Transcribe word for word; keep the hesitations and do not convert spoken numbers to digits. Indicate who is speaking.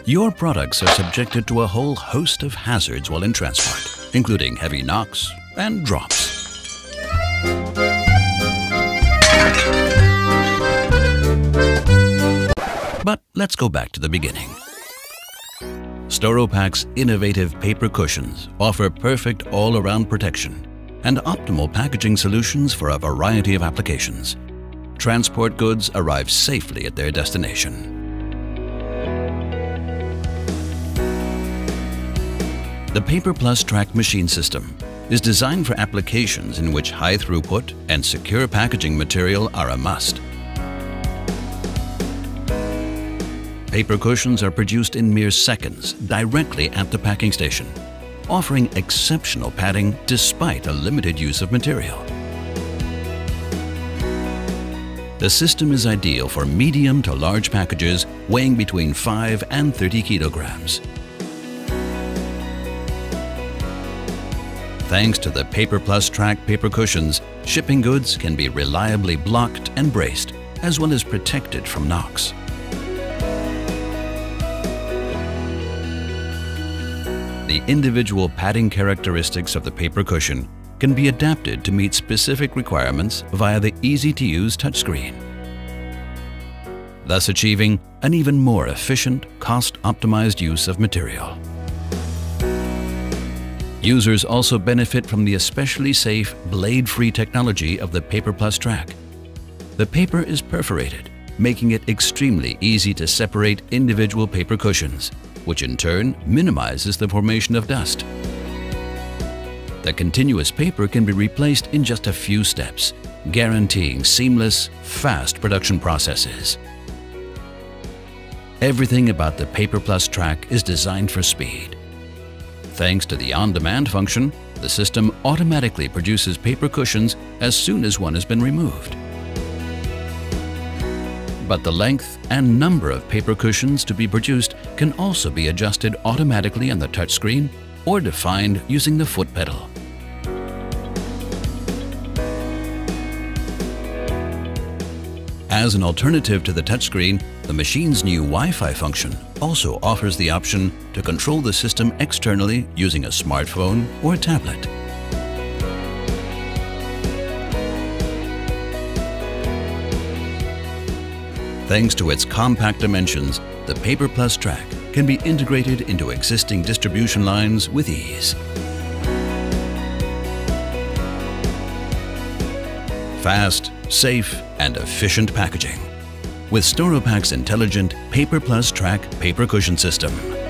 Speaker 1: Your products are subjected to a whole host of hazards while in transport, including heavy knocks and drops. But let's go back to the beginning. Storopack's innovative paper cushions offer perfect all-around protection and optimal packaging solutions for a variety of applications. Transport goods arrive safely at their destination. The PAPERplus track machine system is designed for applications in which high throughput and secure packaging material are a must. Paper cushions are produced in mere seconds directly at the packing station, offering exceptional padding despite a limited use of material. The system is ideal for medium to large packages weighing between five and thirty kilograms. Thanks to the PAPERplus track paper cushions, shipping goods can be reliably blocked and braced, as well as protected from knocks. The individual padding characteristics of the paper cushion can be adapted to meet specific requirements via the easy-to-use touchscreen, thus achieving an even more efficient, cost-optimized use of material. Users also benefit from the especially safe blade-free technology of the PAPERplus track. The paper is perforated, making it extremely easy to separate individual paper cushions, which in turn minimizes the formation of dust. The continuous paper can be replaced in just a few steps, guaranteeing seamless, fast production processes. Everything about the PAPERplus track is designed for speed. Thanks to the on-demand function, the system automatically produces paper cushions as soon as one has been removed. But the length and number of paper cushions to be produced can also be adjusted automatically on the touchscreen or defined using the foot pedal. As an alternative to the touchscreen, the machine's new Wi-Fi function also offers the option to control the system externally using a smartphone or a tablet. Thanks to its compact dimensions, the PAPERplus track can be integrated into existing distribution lines with ease. Fast, safe, and efficient packaging with Storopack's intelligent PAPERplus track paper cushion system.